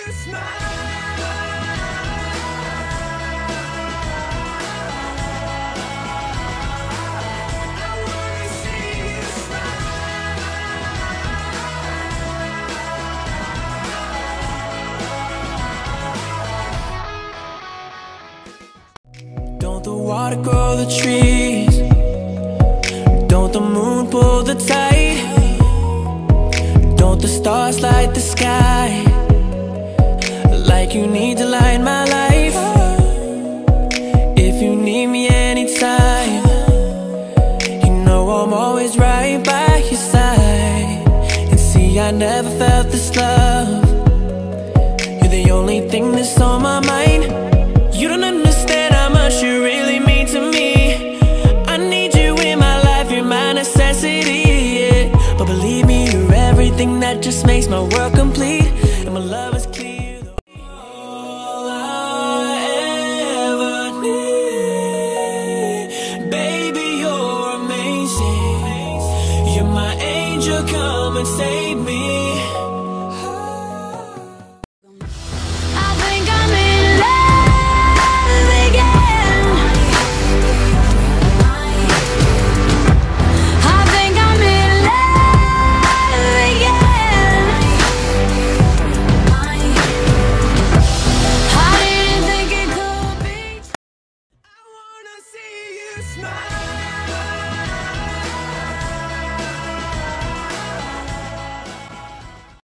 you smile. Don't the water grow the trees? Don't the moon pull the tide? Don't the stars light the sky? Like you need to light my life. If you need me anytime, you know I'm always right by your side. And see, I never felt this love. You're the only thing that's on my mind. You don't understand how much you really mean to me. I need you in my life, you're my necessity, yeah. But believe me, you're everything that just makes my world complete. And my love is clear. All I ever need, baby, you're amazing. You're my angel, come and save me.